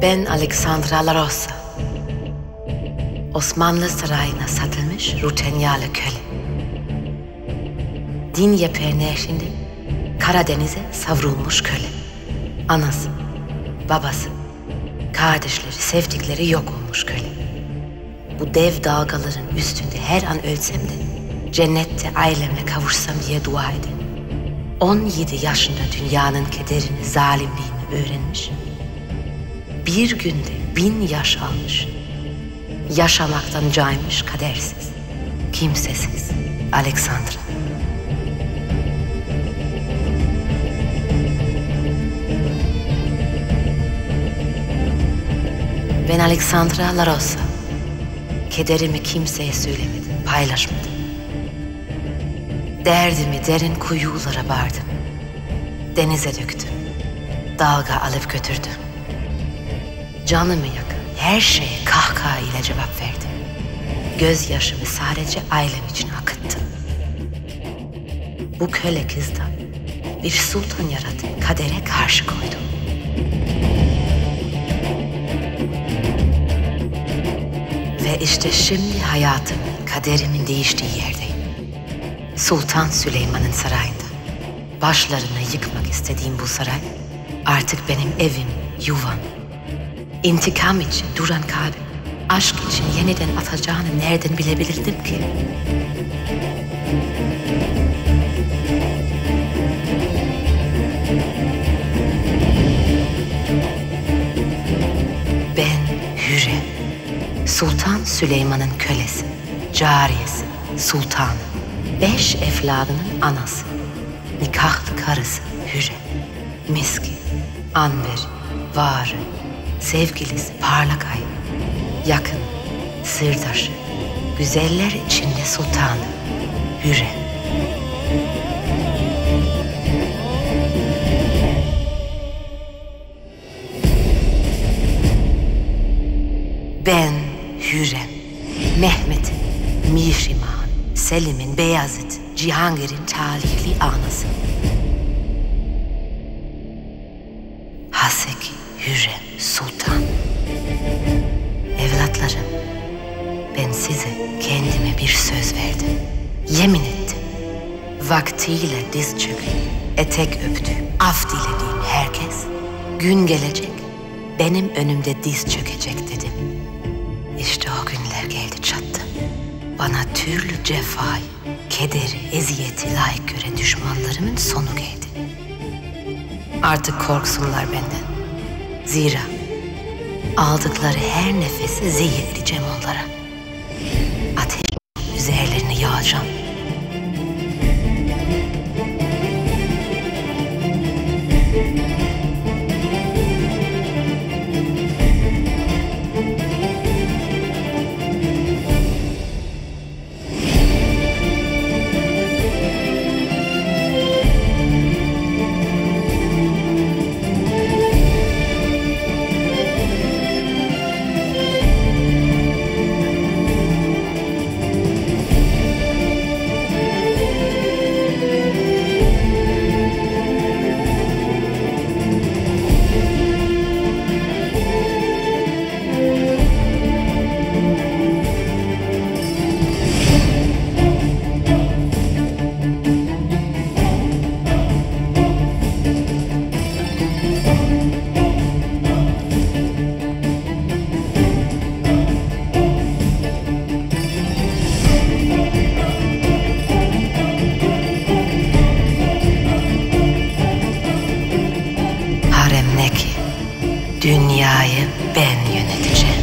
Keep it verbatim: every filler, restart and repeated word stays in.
Ben Alexandra La Rosa. Osmanlı sarayına satılmış Rutenyalı köle. Dinyeper Nehri'nde Karadeniz'e savrulmuş köle. Anası, babası, kardeşleri, sevdikleri yok olmuş köle. Bu dev dalgaların üstünde her an ölsem de cennette ailemle kavuşsam diye dua edin. on yedi yaşında dünyanın kederini, zalimliğini öğrenmiş. Bir günde bin yaş almış. Yaşamaktan caymış, kadersiz, kimsesiz Alexandra. Ben Alexandra La Rosa. Kederimi kimseye söylemedim, paylaşmadım. Derdimi derin kuyulara bağırdım. Denize döktüm. Dalga alıp götürdüm. Canımı yakın her şeye kahkaha ile cevap verdim. Gözyaşımı sadece ailem için akıttım. Bu köle kızdan bir sultan yaratıp kadere karşı koydum. Ve işte şimdi hayatımın, kaderimin değiştiği yerdeyim. Sultan Süleyman'ın sarayında. Başlarını yıkmak istediğim bu saray artık benim evim, yuvam. İntikam için duran kalbim, aşk için yeniden atacağını nereden bilebilirdim ki? Ben Hürrem, Sultan Süleyman'ın kölesi, cariyesi, sultanı, beş evladının anası, nikahlı karısı Hürrem, miski, anver, varı, sevgilisi parlak ay, yakın, sırdaşı, güzeller içinde sultanı, Hürrem. Ben Hürrem, Mehmet'in, Mihrimah'ın, Selim'in, Beyazıt'ın, Cihangir'in talihli anası. Haseki Hürrem Sultan. Evlatlarım, ben size kendime bir söz verdim. Yemin ettim. Vaktiyle diz çöküp, etek öptüğüm, af dilediğim herkes, gün gelecek, benim önümde diz çökecek dedim. İşte o günler geldi çattı. Bana türlü cefayı, kederi, eziyeti layık gören düşmanlarımın sonu geldi. Artık korksunlar benden. Zira aldıkları her nefesi zehir edeceğim onlara. Ateş üzerlerine yağacağım. Dünyayı ben yöneteceğim.